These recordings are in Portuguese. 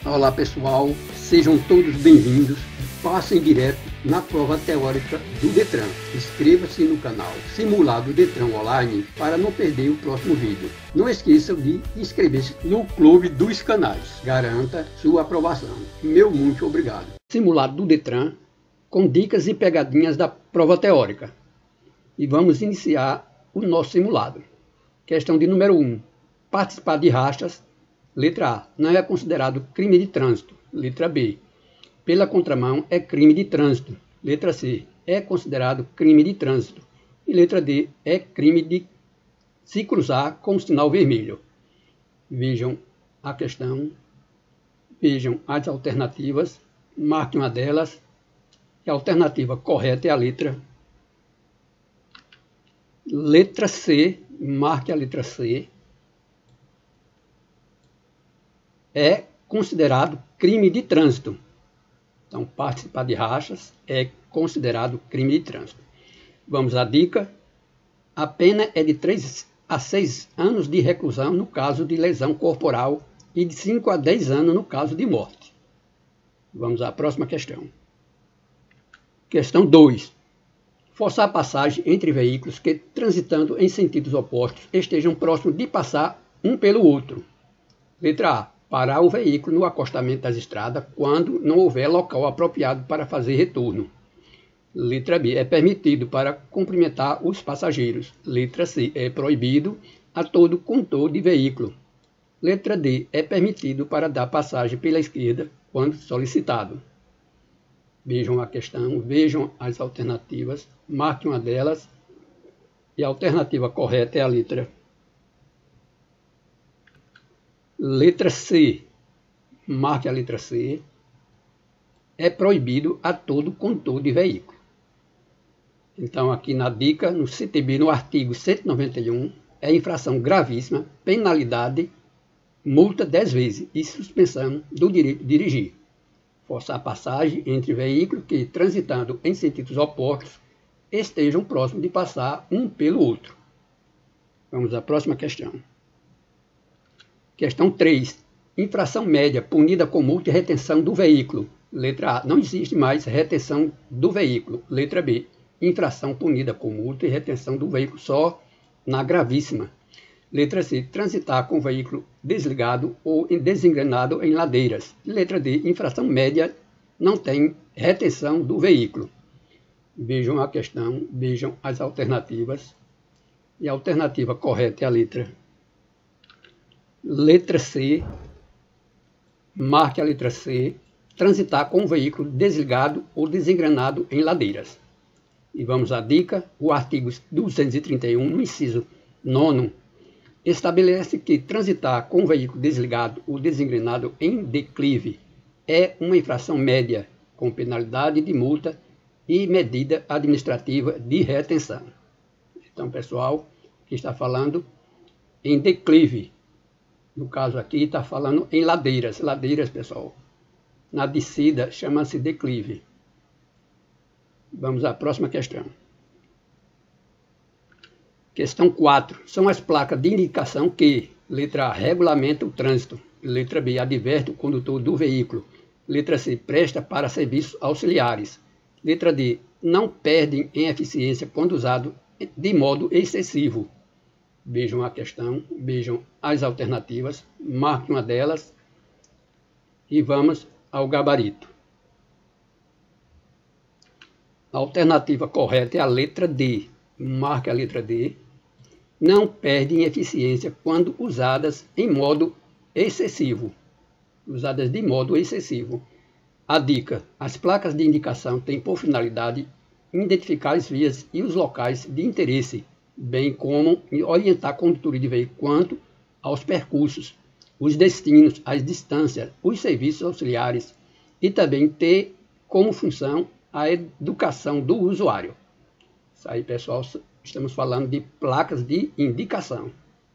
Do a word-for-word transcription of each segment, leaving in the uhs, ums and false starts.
Olá pessoal, sejam todos bem-vindos. Passem direto na prova teórica do Detran. Inscreva-se no canal Simulado Detran Online para não perder o próximo vídeo. Não esqueçam de inscrever-se no Clube dos Canais. Garanta sua aprovação. Meu muito obrigado. Simulado do Detran com dicas e pegadinhas da prova teórica. E vamos iniciar o nosso simulado. Questão de número um. Participar de rachas. Letra A. Não é considerado crime de trânsito. Letra B. Pela contramão é crime de trânsito. Letra C. É considerado crime de trânsito. E letra D. É crime de se cruzar com o sinal vermelho. Vejam a questão. Vejam as alternativas. Marquem uma delas. E a alternativa correta é a letra Letra C. Marque a letra C. É considerado crime de trânsito. Então, participar de rachas é considerado crime de trânsito. Vamos à dica. A pena é de três a seis anos de reclusão no caso de lesão corporal e de cinco a dez anos no caso de morte. Vamos à próxima questão. Questão dois. Forçar a passagem entre veículos que, transitando em sentidos opostos, estejam próximos de passar um pelo outro. Letra A. Parar o veículo no acostamento das estradas quando não houver local apropriado para fazer retorno. Letra B. É permitido para cumprimentar os passageiros. Letra C. É proibido a todo condutor de veículo. Letra D. É permitido para dar passagem pela esquerda quando solicitado. Vejam a questão, vejam as alternativas, marquem uma delas. E a alternativa correta é a letra Letra C, marque a letra C, é proibido a todo condutor de veículo. Então, aqui na dica, no C T B, no artigo cento e noventa e um, é infração gravíssima, penalidade, multa dez vezes e suspensão do direito de dirigir. Forçar a passagem entre veículos que, transitando em sentidos opostos, estejam próximos de passar um pelo outro. Vamos à próxima questão. Questão três. Infração média punida com multa e retenção do veículo. Letra A. Não existe mais retenção do veículo. Letra B. Infração punida com multa e retenção do veículo só na gravíssima. Letra C. Transitar com o veículo desligado ou desengrenado em ladeiras. Letra D. Infração média não tem retenção do veículo. Vejam a questão, vejam as alternativas. E a alternativa correta é a letra Letra C, marque a letra C, transitar com o veículo desligado ou desengrenado em ladeiras. E vamos à dica, o artigo duzentos e trinta e um, no inciso nono, estabelece que transitar com o veículo desligado ou desengrenado em declive é uma infração média, com penalidade de multa e medida administrativa de retenção. Então, pessoal, aqui está falando em declive. No caso aqui, está falando em ladeiras. Ladeiras, pessoal. Na descida, chama-se declive. Vamos à próxima questão. Questão quatro. São as placas de indicação que, letra A, regulamenta o trânsito. Letra B, adverte o condutor do veículo. Letra C, presta para serviços auxiliares. Letra D, não perdem em eficiência quando usado de modo excessivo. Vejam a questão, vejam as alternativas, marque uma delas e vamos ao gabarito. A alternativa correta é a letra D. Marque a letra D. Não perdem eficiência quando usadas em modo excessivo. Usadas de modo excessivo. A dica: as placas de indicação têm por finalidade identificar as vias e os locais de interesse, bem como orientar condutores de veículo quanto aos percursos, os destinos, as distâncias, os serviços auxiliares e também ter como função a educação do usuário. Isso aí, pessoal, estamos falando de placas de indicação.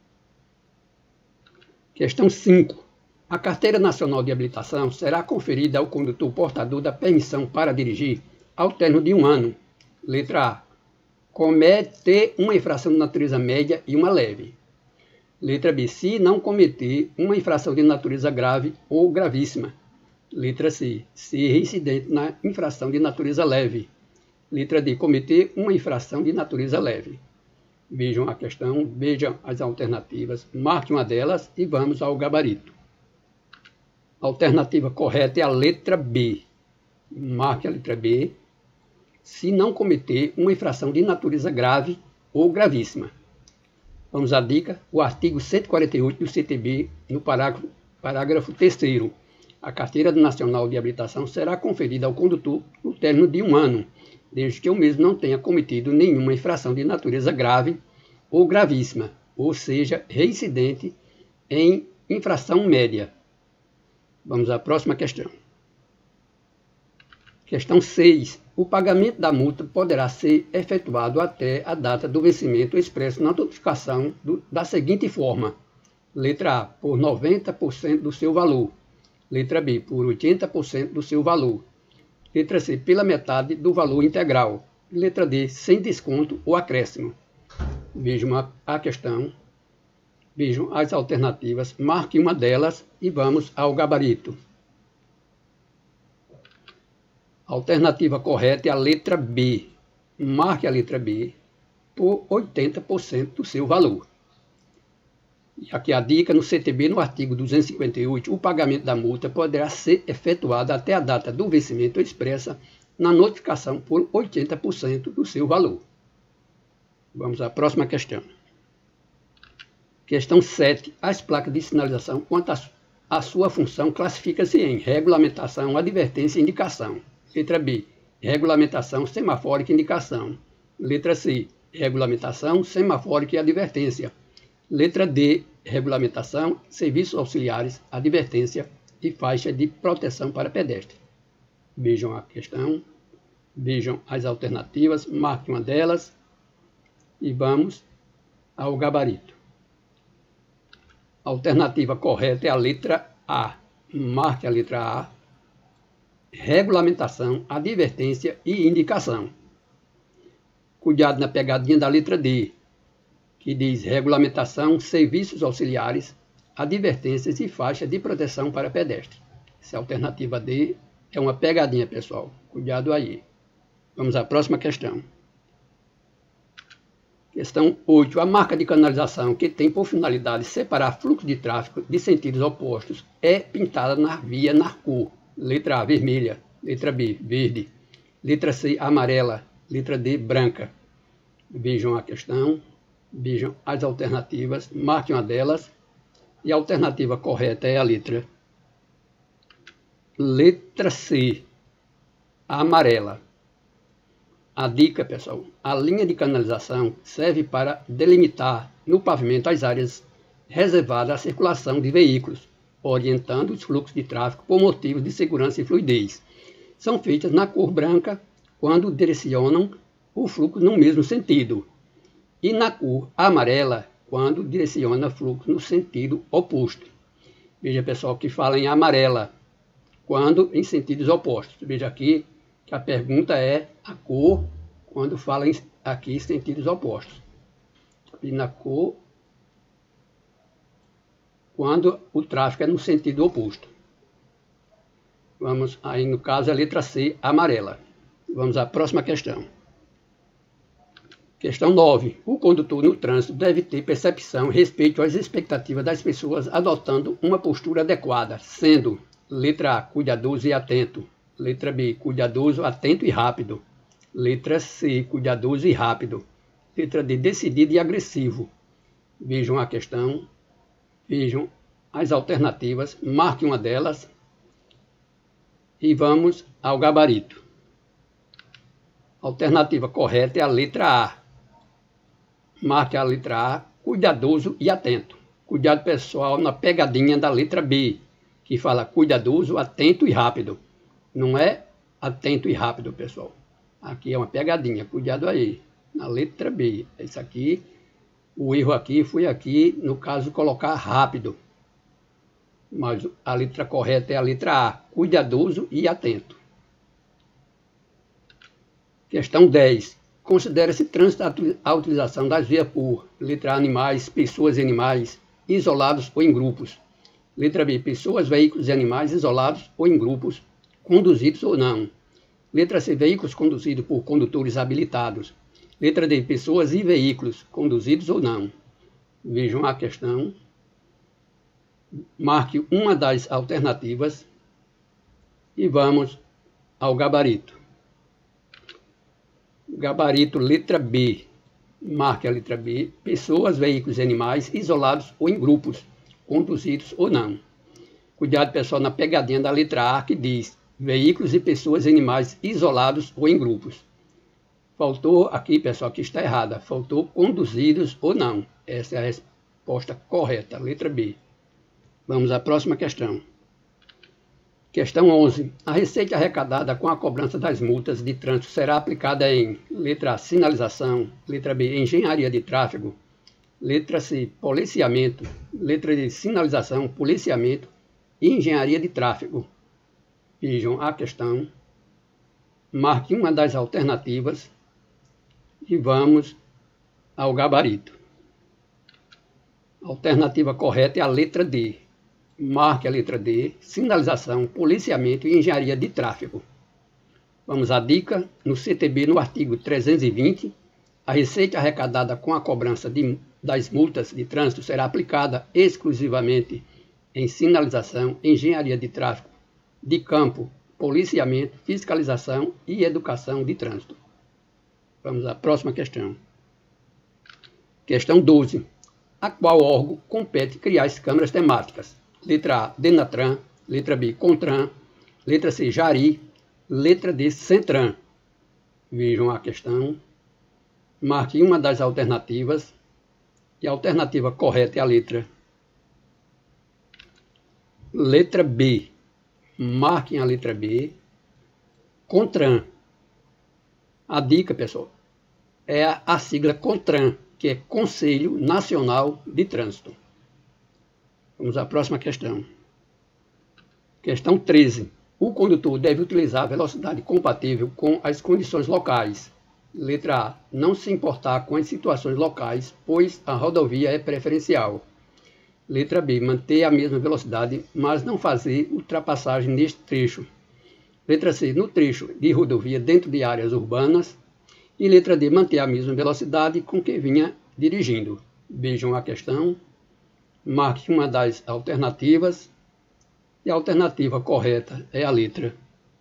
Questão cinco. A Carteira Nacional de Habilitação será conferida ao condutor portador da permissão para dirigir ao término de um ano. Letra A. Cometer uma infração de natureza média e uma leve. Letra B. Se não cometer uma infração de natureza grave ou gravíssima. Letra C, ser reincidente na infração de natureza leve. Letra D, cometer uma infração de natureza leve. Vejam a questão, vejam as alternativas, marque uma delas e vamos ao gabarito. A alternativa correta é a letra B. Marque a letra B. Se não cometer uma infração de natureza grave ou gravíssima. Vamos à dica. O artigo cento e quarenta e oito do C T B, no parágrafo, parágrafo terceiro. A carteira nacional de habilitação será conferida ao condutor no término de um ano, desde que o mesmo não tenha cometido nenhuma infração de natureza grave ou gravíssima, ou seja, reincidente em infração média. Vamos à próxima questão. Questão seis. O pagamento da multa poderá ser efetuado até a data do vencimento expresso na notificação do, da seguinte forma. Letra A, por noventa por cento do seu valor. Letra B, por oitenta por cento do seu valor. Letra C, pela metade do valor integral. Letra D, sem desconto ou acréscimo. Vejam a, a questão, vejam as alternativas, marque uma delas e vamos ao gabarito. A alternativa correta é a letra B. Marque a letra B por oitenta por cento do seu valor. E aqui a dica, no C T B, no artigo duzentos e cinquenta e oito, o pagamento da multa poderá ser efetuado até a data do vencimento expressa na notificação por oitenta por cento do seu valor. Vamos à próxima questão. Questão sete. As placas de sinalização, quanto à sua função, classifica-se em regulamentação, advertência e indicação. Letra B, regulamentação, semafórica e indicação. Letra C, regulamentação, semafórica e advertência. Letra D, regulamentação, serviços auxiliares, advertência e faixa de proteção para pedestre. Vejam a questão, vejam as alternativas, marque uma delas e vamos ao gabarito. A alternativa correta é a letra A. Marque a letra A. Regulamentação, advertência e indicação. Cuidado na pegadinha da letra D, que diz regulamentação, serviços auxiliares, advertências e faixa de proteção para pedestre. Essa alternativa D é uma pegadinha, pessoal. Cuidado aí. Vamos à próxima questão. Questão oito. A marca de canalização, que tem por finalidade separar fluxo de tráfego de sentidos opostos, é pintada na via na cor. Letra A, vermelha. Letra B, verde. Letra C, amarela. Letra D, branca. Vejam a questão. Vejam as alternativas. Marque uma delas. E a alternativa correta é a letra. Letra C, amarela. A dica, pessoal. A linha de canalização serve para delimitar no pavimento as áreas reservadas à circulação de veículos, orientando os fluxos de tráfego por motivos de segurança e fluidez. São feitas na cor branca quando direcionam o fluxo no mesmo sentido, e na cor amarela quando direciona o fluxo no sentido oposto. Veja, pessoal, que fala em amarela quando em sentidos opostos. Veja aqui que a pergunta é a cor quando fala em, aqui em sentidos opostos. E na cor quando o tráfego é no sentido oposto. Vamos aí, no caso, a letra C, amarela. Vamos à próxima questão. Questão nove. O condutor no trânsito deve ter percepção a respeito às expectativas das pessoas, adotando uma postura adequada, sendo letra A, cuidadoso e atento. Letra B, cuidadoso, atento e rápido. Letra C, cuidadoso e rápido. Letra D, decidido e agressivo. Vejam a questão. Vejam as alternativas, marque uma delas e vamos ao gabarito. A alternativa correta é a letra A. Marque a letra A, cuidadoso e atento. Cuidado, pessoal, na pegadinha da letra B, que fala cuidadoso, atento e rápido. Não é atento e rápido, pessoal. Aqui é uma pegadinha, cuidado aí. Na letra B, isso aqui. O erro aqui foi aqui, no caso, colocar rápido. Mas a letra correta é a letra A, cuidadoso e atento. Questão dez. Considera-se trânsito a utilização das vias por letra A, animais, pessoas e animais, isolados ou em grupos. Letra B, pessoas, veículos e animais isolados ou em grupos, conduzidos ou não. Letra C, veículos conduzidos por condutores habilitados. Letra D, pessoas e veículos, conduzidos ou não. Vejam a questão. Marque uma das alternativas e vamos ao gabarito. Gabarito, letra B. Marque a letra B. Pessoas, veículos e animais isolados ou em grupos, conduzidos ou não. Cuidado, pessoal, na pegadinha da letra A que diz veículos e pessoas e animais isolados ou em grupos. Faltou aqui, pessoal, que está errada. Faltou conduzidos ou não. Essa é a resposta correta, letra B. Vamos à próxima questão. Questão onze. A receita arrecadada com a cobrança das multas de trânsito será aplicada em letra A, sinalização, letra B, engenharia de tráfego, letra C, policiamento, letra D, sinalização, policiamento e engenharia de tráfego. Vejam a questão. Marque uma das alternativas e vamos ao gabarito. A alternativa correta é a letra D. Marque a letra D, sinalização, policiamento e engenharia de tráfego. Vamos à dica. No C T B, no artigo trezentos e vinte, a receita arrecadada com a cobrança de, das multas de trânsito será aplicada exclusivamente em sinalização, engenharia de tráfego, de campo, policiamento, fiscalização e educação de trânsito. Vamos à próxima questão. Questão doze. A qual órgão compete criar as câmaras temáticas? Letra A, Denatran. Letra B, Contran. Letra C, Jari. Letra D, Centran. Vejam a questão. Marque uma das alternativas. E a alternativa correta é a letra. Letra B. Marquem a letra B. Contran. A dica, pessoal, é a, a sigla Contran, que é Conselho Nacional de Trânsito. Vamos à próxima questão. Questão treze. O condutor deve utilizar a velocidade compatível com as condições locais. Letra A. Não se importar com as situações locais, pois a rodovia é preferencial. Letra B. Manter a mesma velocidade, mas não fazer ultrapassagem neste trecho. Letra C. No trecho de rodovia dentro de áreas urbanas. E letra D. Manter a mesma velocidade com que vinha dirigindo. Vejam a questão. Marque uma das alternativas. E a alternativa correta é a letra.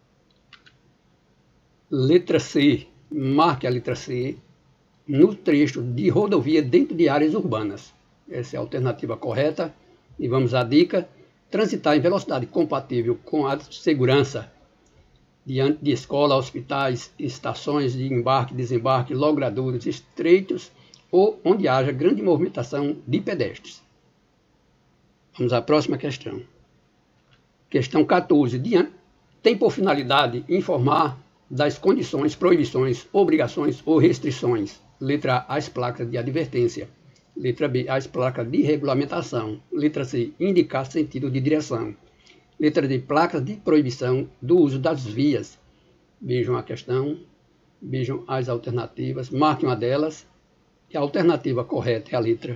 Letra C. Marque a letra C. No trecho de rodovia dentro de áreas urbanas. Essa é a alternativa correta. E vamos à dica. Transitar em velocidade compatível com a segurança diante de escola, hospitais, estações de embarque, desembarque, logradouros estreitos ou onde haja grande movimentação de pedestres. Vamos à próxima questão. Questão quatorze. Tem por finalidade informar das condições, proibições, obrigações ou restrições. Letra A, as placas de advertência. Letra B, as placas de regulamentação. Letra C, indicar sentido de direção. Letra D, placas de proibição do uso das vias. Vejam a questão, vejam as alternativas, marquem uma delas. E a alternativa correta é a letra.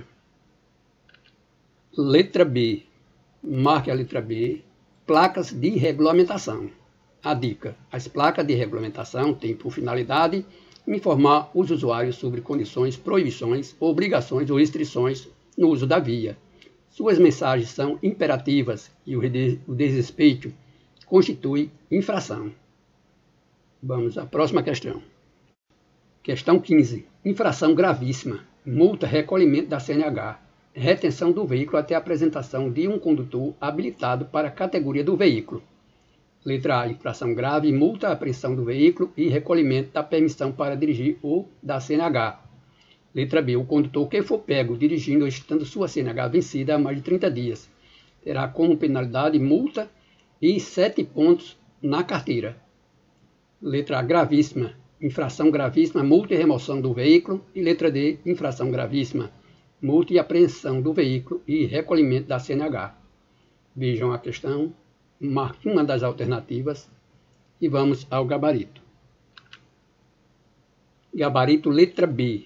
Letra B, marque a letra B, placas de regulamentação. A dica, as placas de regulamentação têm por finalidade informar os usuários sobre condições, proibições, obrigações ou restrições no uso da via. Suas mensagens são imperativas e o desrespeito constitui infração. Vamos à próxima questão. Questão quinze. Infração gravíssima. Multa, recolhimento da C N H. Retenção do veículo até a apresentação de um condutor habilitado para a categoria do veículo. Letra A, infração grave, multa, apreensão do veículo e recolhimento da permissão para dirigir ou da C N H. Letra B, o condutor que for pego dirigindo ou estando sua C N H vencida há mais de trinta dias terá como penalidade multa e sete pontos na carteira. Letra A, gravíssima, infração gravíssima, multa e remoção do veículo. E letra D, infração gravíssima, multa e apreensão do veículo e recolhimento da C N H. Vejam a questão, marque uma das alternativas e vamos ao gabarito. Gabarito letra B.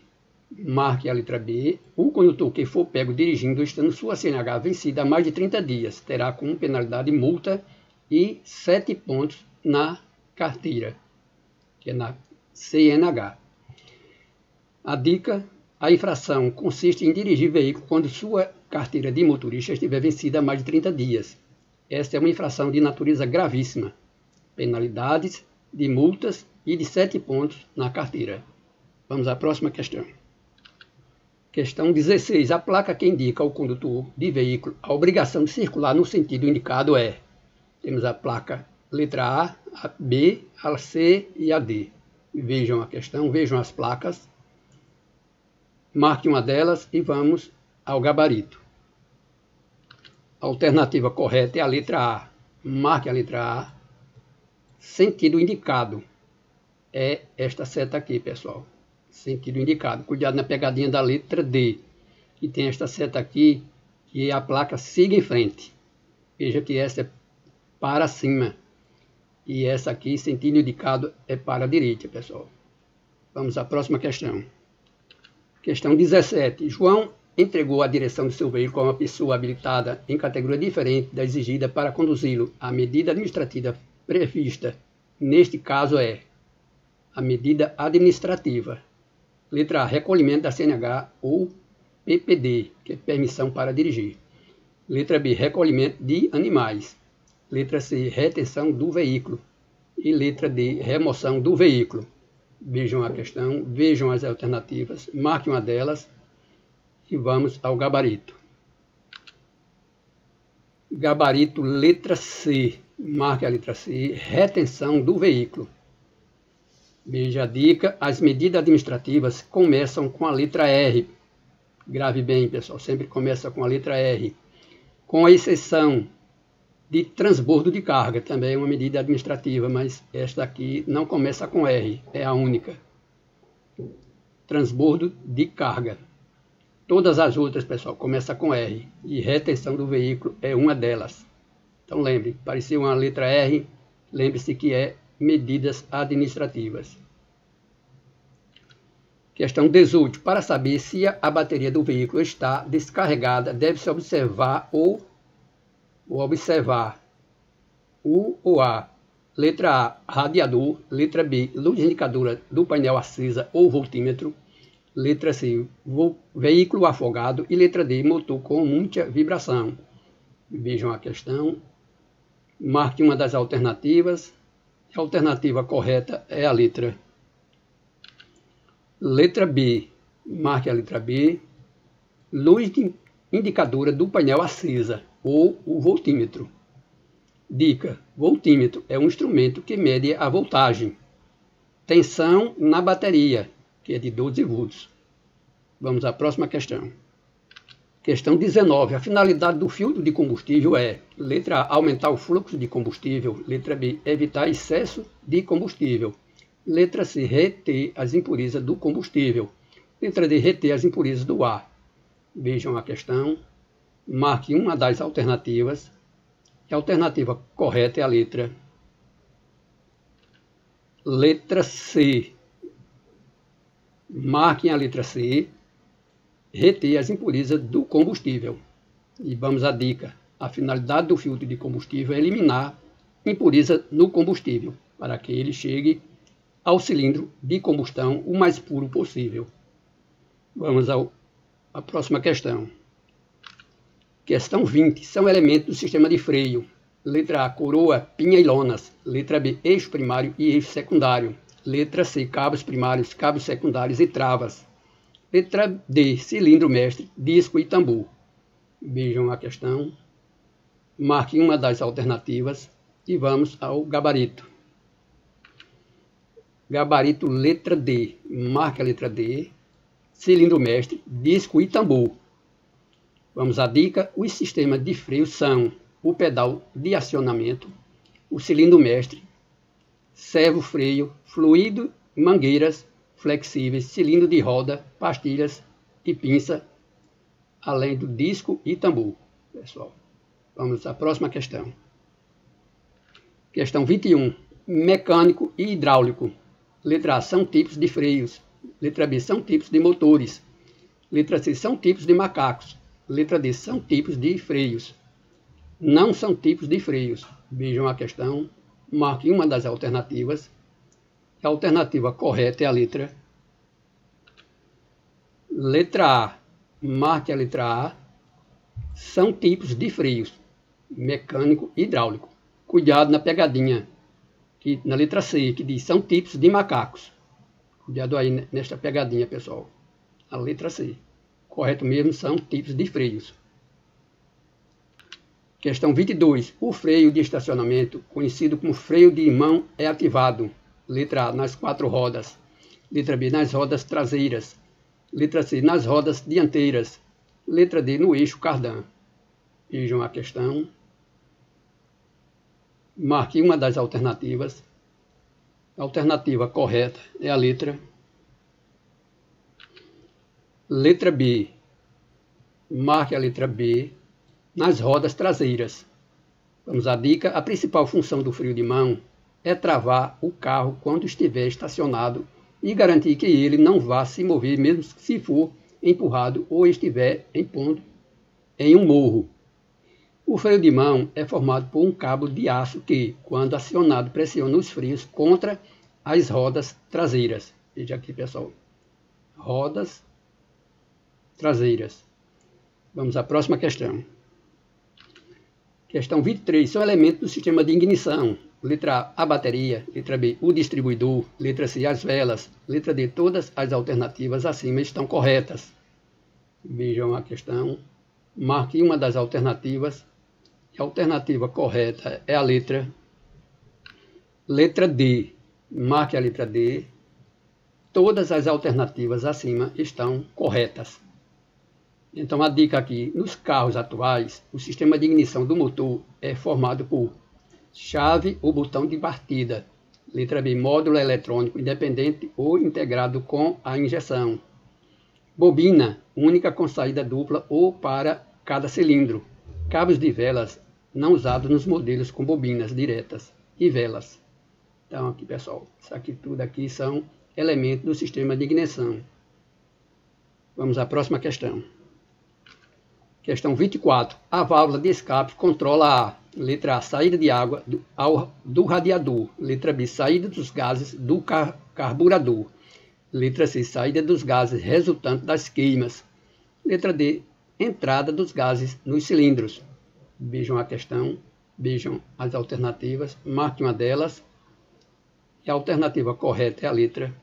Marque a letra B. O condutor que for pego dirigindo estando sua C N H vencida há mais de trinta dias terá como penalidade multa e sete pontos na carteira, que é na C N H. A dica: a infração consiste em dirigir veículo quando sua carteira de motorista estiver vencida há mais de trinta dias. Esta é uma infração de natureza gravíssima. Penalidades de multas e de sete pontos na carteira. Vamos à próxima questão. Questão dezesseis. A placa que indica ao condutor de veículo a obrigação de circular no sentido indicado é... Temos a placa letra A, a B, a C e a D. Vejam a questão, vejam as placas. Marque uma delas e vamos ao gabarito. A alternativa correta é a letra A. Marque a letra A. Sentido indicado. É esta seta aqui, pessoal. Sentido indicado. Cuidado na pegadinha da letra D. E tem esta seta aqui, que é a placa siga em frente. Veja que essa é para cima. E essa aqui, sentido indicado, é para a direita, pessoal. Vamos à próxima questão. Questão dezessete. João entregou a direção de seu veículo a uma pessoa habilitada em categoria diferente da exigida para conduzi-lo. A medida administrativa prevista neste caso é a medida administrativa. Letra A, recolhimento da C N H ou P P D, que é permissão para dirigir. Letra B, recolhimento de animais. Letra C, retenção do veículo. E letra D, remoção do veículo. Vejam a questão, vejam as alternativas, marque uma delas e vamos ao gabarito. Gabarito letra C, marque a letra C, retenção do veículo. Veja a dica, as medidas administrativas começam com a letra R. Grave bem, pessoal, sempre começa com a letra R. Com a exceção de transbordo de carga, também é uma medida administrativa, mas esta aqui não começa com R, é a única. Transbordo de carga. Todas as outras, pessoal, começam com R, e retenção do veículo é uma delas. Então lembre, pareceu uma letra R, lembre-se que é medidas administrativas. Questão dezoito. Para saber se a bateria do veículo está descarregada, deve-se observar ou Vou observar U ou A. Letra A, radiador. Letra B, luz indicadora do painel acesa ou voltímetro. Letra C, veículo afogado. E letra D, motor com muita vibração. Vejam a questão. Marque uma das alternativas. A alternativa correta é a letra. Letra B. Marque a letra B. Luz indicadora do painel acesa ou o voltímetro. Dica: voltímetro é um instrumento que mede a voltagem. Tensão na bateria, que é de doze volts. Vamos à próxima questão. Questão dezenove. A finalidade do filtro de combustível é: letra A, aumentar o fluxo de combustível. Letra B, evitar excesso de combustível. Letra C, reter as impurezas do combustível. Letra D, reter as impurezas do ar. Vejam a questão. Marque uma das alternativas. A alternativa correta é a letra. Letra C. Marquem a letra C. Reter as impurezas do combustível. E vamos à dica. A finalidade do filtro de combustível é eliminar impureza no combustível, para que ele chegue ao cilindro de combustão o mais puro possível. Vamos ao, à próxima questão. Questão vinte. São elementos do sistema de freio. Letra A, coroa, pinha e lonas. Letra B, eixo primário e eixo secundário. Letra C, cabos primários, cabos secundários e travas. Letra D, cilindro mestre, disco e tambor. Vejam a questão. Marque uma das alternativas e vamos ao gabarito. Gabarito letra D. Marque a letra D. Cilindro mestre, disco e tambor. Vamos à dica. Os sistemas de freio são o pedal de acionamento, o cilindro mestre, servo freio, fluido, mangueiras flexíveis, cilindro de roda, pastilhas e pinça, além do disco e tambor. Pessoal, vamos à próxima questão. Questão vinte e um. Mecânico e hidráulico. Letra A, são tipos de freios. Letra B, são tipos de motores. Letra C, são tipos de macacos. Letra D, são tipos de freios. Não são tipos de freios. Vejam a questão, marque uma das alternativas. A alternativa correta é a letra Letra A, marque a letra A. São tipos de freios, mecânico e hidráulico. Cuidado na pegadinha, que, na letra C, que diz são tipos de macacos. Cuidado aí nesta pegadinha, pessoal. A letra C. Correto mesmo, são tipos de freios. Questão vinte e dois. O freio de estacionamento, conhecido como freio de mão, é ativado. Letra A, nas quatro rodas. Letra B, nas rodas traseiras. Letra C, nas rodas dianteiras. Letra D, no eixo cardan. Vejam a questão. Marque uma das alternativas. A alternativa correta é a letra Letra B. Marque a letra B nas rodas traseiras. Vamos à dica. A principal função do freio de mão é travar o carro quando estiver estacionado e garantir que ele não vá se mover mesmo se for empurrado ou estiver em ponto em um morro. O freio de mão é formado por um cabo de aço que, quando acionado, pressiona os freios contra as rodas traseiras. Veja aqui, pessoal. Rodas traseiras. Vamos à próxima questão. Questão vinte e três. São elementos do sistema de ignição. Letra A, a bateria. Letra B, o distribuidor. Letra C, as velas. Letra D, todas as alternativas acima estão corretas. Vejam a questão. Marque uma das alternativas. A alternativa correta é a letra Letra D. Marque a letra D. Todas as alternativas acima estão corretas. Então a dica aqui, nos carros atuais, o sistema de ignição do motor é formado por chave ou botão de partida. Letra B, módulo eletrônico independente ou integrado com a injeção. Bobina, única com saída dupla ou para cada cilindro. Cabos de velas não usados nos modelos com bobinas diretas e velas. Então aqui, pessoal, isso aqui tudo aqui são elementos do sistema de ignição. Vamos à próxima questão. Questão vinte e quatro. A válvula de escape controla a letra A, saída de água do, ao, do radiador. Letra B, saída dos gases do car, carburador. Letra C, saída dos gases resultantes das queimas. Letra D, entrada dos gases nos cilindros. Vejam a questão, vejam as alternativas, marque uma delas. E a alternativa correta é a letra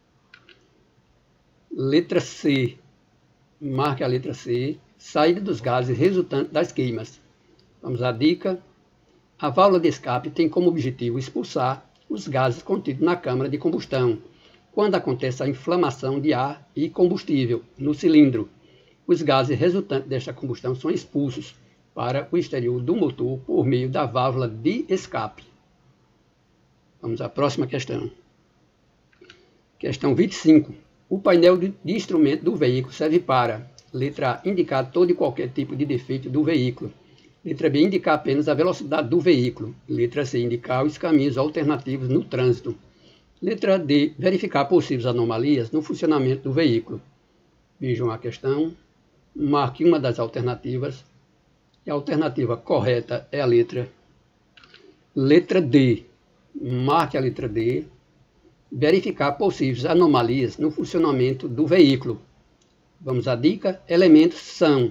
Letra C. Marque a letra C. Saída dos gases resultantes das queimas. Vamos à dica. A válvula de escape tem como objetivo expulsar os gases contidos na câmara de combustão, quando acontece a inflamação de ar e combustível no cilindro. Os gases resultantes desta combustão são expulsos para o exterior do motor por meio da válvula de escape. Vamos à próxima questão. Questão vinte e cinco. O painel de instrumento do veículo serve para: letra A, indicar todo e qualquer tipo de defeito do veículo. Letra B, indicar apenas a velocidade do veículo. Letra C, indicar os caminhos alternativos no trânsito. Letra D, verificar possíveis anomalias no funcionamento do veículo. Vejam a questão. Marque uma das alternativas. E a alternativa correta é a letra Letra D. Marque a letra D. Verificar possíveis anomalias no funcionamento do veículo. Vamos à dica. Elementos são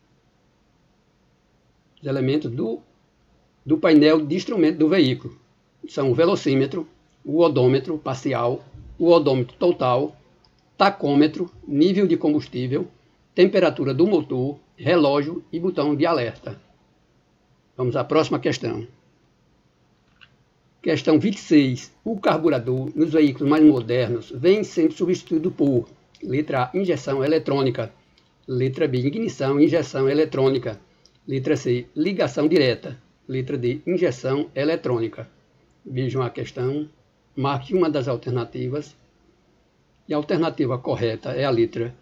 os elementos do, do painel de instrumento do veículo. São o velocímetro, o odômetro parcial, o odômetro total, tacômetro, nível de combustível, temperatura do motor, relógio e botão de alerta. Vamos à próxima questão. Questão vinte e seis. O carburador nos veículos mais modernos vem sendo substituído por: letra A, injeção eletrônica. Letra B, ignição e injeção eletrônica. Letra C, ligação direta. Letra D, injeção eletrônica. Vejam a questão. Marque uma das alternativas. E a alternativa correta é a letra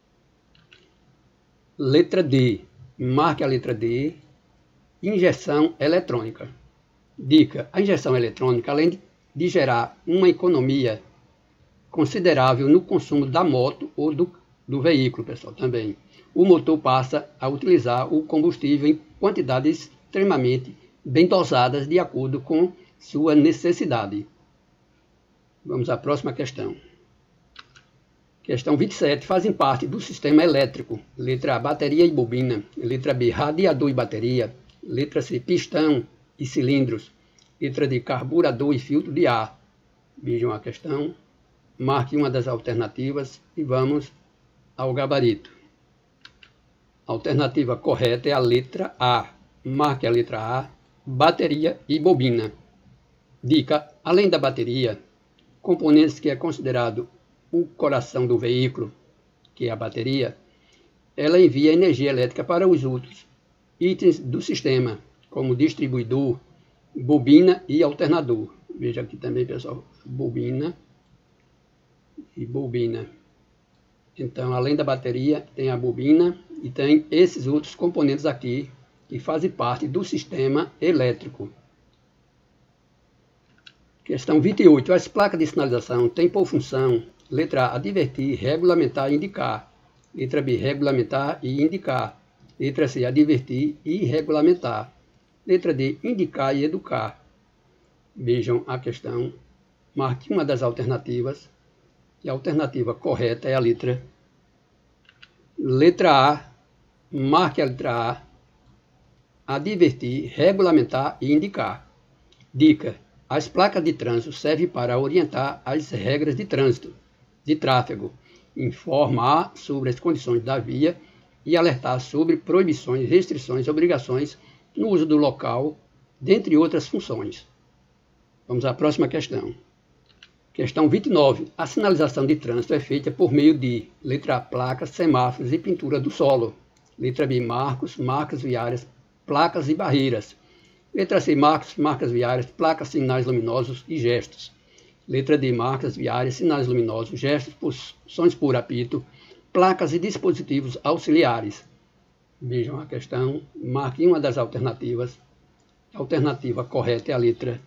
Letra D. Marque a letra D. Injeção eletrônica. Dica: a injeção eletrônica, além de gerar uma economia considerável no consumo da moto ou do, do veículo, pessoal, também. O motor passa a utilizar o combustível em quantidades extremamente bem dosadas de acordo com sua necessidade. Vamos à próxima questão. Questão vinte e sete. Fazem parte do sistema elétrico. Letra A, bateria e bobina. Letra B, radiador e bateria. Letra C, pistão e cilindros. Letra D, carburador e filtro de ar. Vejam a questão. Marque uma das alternativas e vamos ao gabarito. A alternativa correta é a letra A. Marque a letra A, bateria e bobina. Dica: além da bateria, componentes que é considerado o coração do veículo, que é a bateria, ela envia energia elétrica para os outros itens do sistema, como distribuidor, bobina e alternador. Veja aqui também, pessoal, bobina e bobina. Então, além da bateria, tem a bobina e tem esses outros componentes aqui que fazem parte do sistema elétrico. Questão vinte e oito. As placas de sinalização têm por função: letra A, advertir, regulamentar e indicar. Letra B, regulamentar e indicar. Letra C, advertir e regulamentar. Letra D, indicar e educar. Vejam a questão. Marque uma das alternativas. E a alternativa correta é a letra Letra A. Marque a letra A. Advertir, regulamentar e indicar. Dica: as placas de trânsito servem para orientar as regras de trânsito, de tráfego, informar sobre as condições da via e alertar sobre proibições, restrições e obrigações no uso do local, dentre outras funções. Vamos à próxima questão. Questão vinte e nove. A sinalização de trânsito é feita por meio de: letra A, placas, semáforos e pintura do solo. Letra B, marcos, marcas viárias, placas e barreiras. Letra C, marcos, marcas viárias, placas, sinais luminosos e gestos. Letra D, marcas viárias, sinais luminosos, gestos, sons por apito, placas e dispositivos auxiliares. Vejam a questão, marque uma das alternativas. A alternativa correta é a letra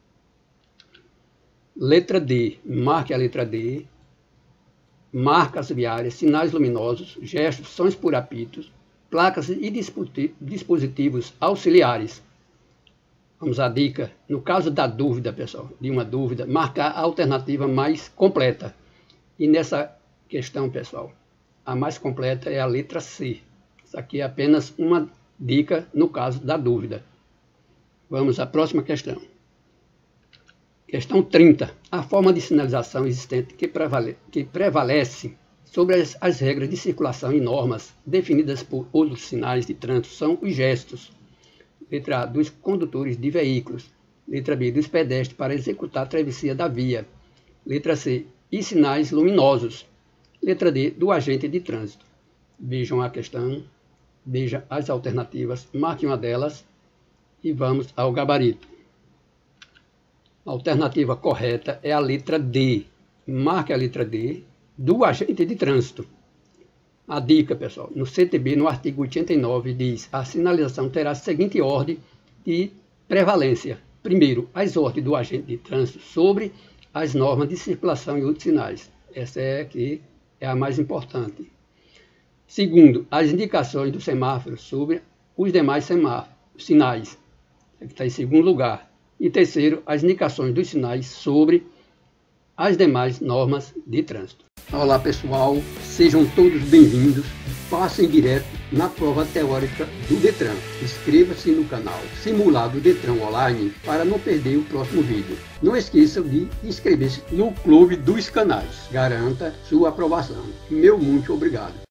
Letra D, marque a letra D. Marcas viárias, sinais luminosos, gestos, sons por apitos, placas e dispositivos auxiliares. Vamos à dica. No caso da dúvida, pessoal, de uma dúvida, marcar a alternativa mais completa. E nessa questão, pessoal, a mais completa é a letra C. Isso aqui é apenas uma dica no caso da dúvida. Vamos à próxima questão. Questão trinta. A forma de sinalização existente que, prevale, que prevalece sobre as, as regras de circulação e normas definidas por outros sinais de trânsito são os gestos. Letra A, dos condutores de veículos. Letra B, dos pedestres para executar a travessia da via. Letra C, e sinais luminosos. Letra D, do agente de trânsito. Vejam a questão, veja as alternativas, marque uma delas e vamos ao gabarito. A alternativa correta é a letra D. Marque a letra D, do agente de trânsito. A dica, pessoal, no C T B, no artigo oitenta e nove, diz: a sinalização terá a seguinte ordem de prevalência. Primeiro, as ordens do agente de trânsito sobre as normas de circulação e outros sinais. Essa é aqui é a mais importante. Segundo, as indicações do semáforo sobre os demais semáforos, sinais. Aqui está em segundo lugar. E terceiro, as indicações dos sinais sobre as demais normas de trânsito. Olá pessoal, sejam todos bem-vindos. Passem direto na prova teórica do Detran. Inscreva-se no canal Simulado Detran Online para não perder o próximo vídeo. Não esqueçam de inscrever-se no Clube dos Canais. Garanta sua aprovação. Meu muito obrigado.